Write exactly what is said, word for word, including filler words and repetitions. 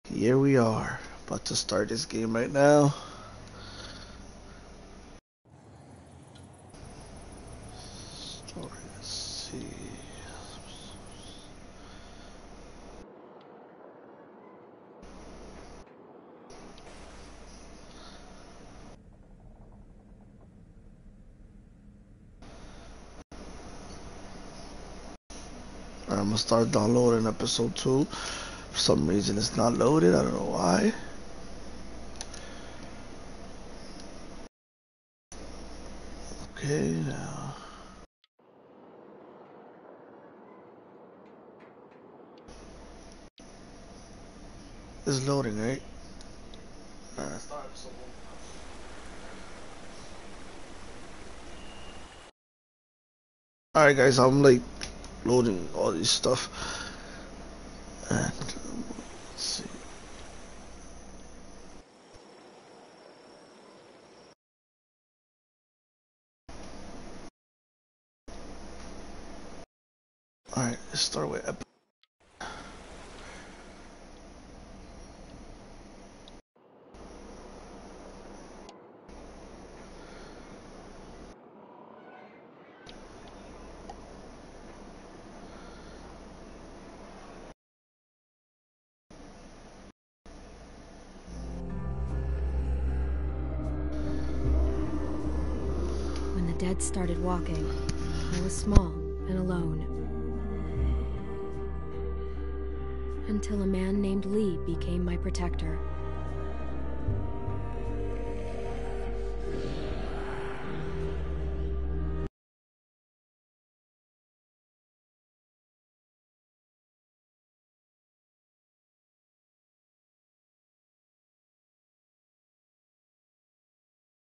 Here we are, about to start this game right now. Story, let's see. I'm gonna start downloading episode two. For some reason it's not loaded, I don't know why. Okay, now. It's loading, right? Alright. Alright guys, I'm like loading all this stuff. And um, let's see. Alright, let's start with episode. When the dead started walking, I was small and alone. Until a man named Lee became my protector.